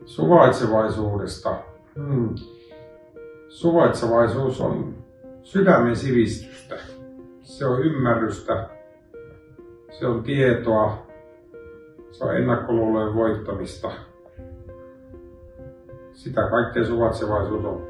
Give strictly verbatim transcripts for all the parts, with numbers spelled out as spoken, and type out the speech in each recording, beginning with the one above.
Suvaitsevaisuudesta. Hmm. Suvaitsevaisuus on sydämen sivistystä. Se on ymmärrystä. Se on tietoa. Se on ennakkoluulojen voittamista. Sitä kaikkea suvaitsevaisuus on.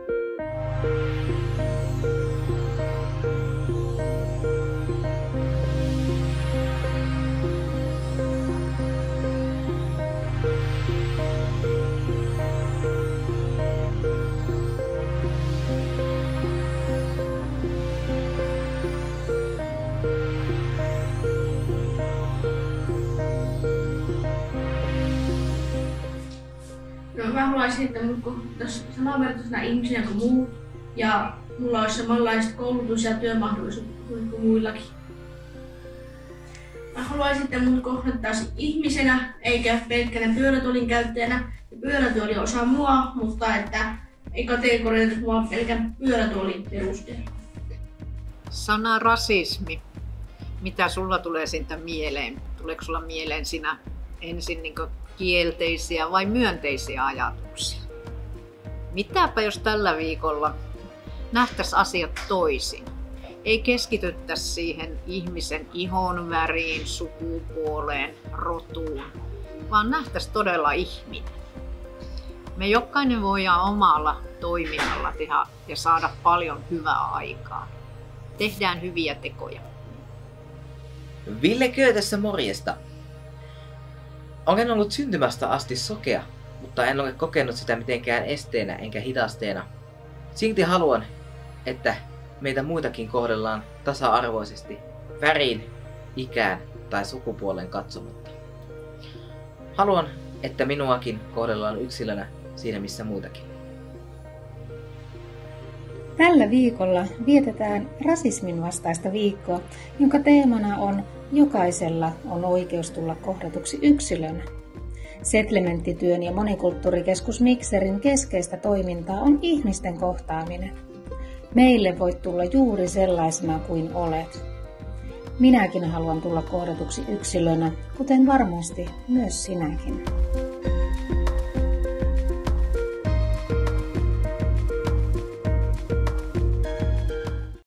No, mä haluaisin, että mut kohdattaisiin samanvertaisena ihmisenä kuin muut ja mulla olisi samanlaiset koulutus- ja työmahdollisuudet kuin muillakin. Mä haluaisin, että mut kohdattaisiin ihmisenä eikä pelkkänä pyörätuolin käyttäjänä. Pyörätuoli osaa mua, mutta että ei kategorisoida mua pelkän pyörätuolin perusteella. Sana rasismi. Mitä sulla tulee siitä mieleen? Tuleeko sulla mieleen sinä ensin niin kielteisiä vai myönteisiä ajatuksia? Mitäpä jos tällä viikolla nähtäisiin asiat toisin? Ei keskityttäisi siihen ihmisen ihonväriin, sukupuoleen, rotuun, vaan nähtäisiin todella ihminen. Me jokainen voidaan omalla toiminnalla tehdä ja saada paljon hyvää aikaa. Tehdään hyviä tekoja. Ville Köö tässä morjesta. Olen ollut syntymästä asti sokea, mutta en ole kokenut sitä mitenkään esteenä enkä hidasteena. Silti haluan, että meitä muitakin kohdellaan tasa-arvoisesti, väriin, ikään tai sukupuolen katsomatta. Haluan, että minuakin kohdellaan yksilönä siinä missä muutakin. Tällä viikolla vietetään rasismin vastaista viikkoa, jonka teemana on jokaisella on oikeus tulla kohdatuksi yksilönä. Settlementtityön ja monikulttuurikeskus Mikserin keskeistä toimintaa on ihmisten kohtaaminen. Meille voit tulla juuri sellaisena kuin olet. Minäkin haluan tulla kohdatuksi yksilönä, kuten varmasti myös sinäkin.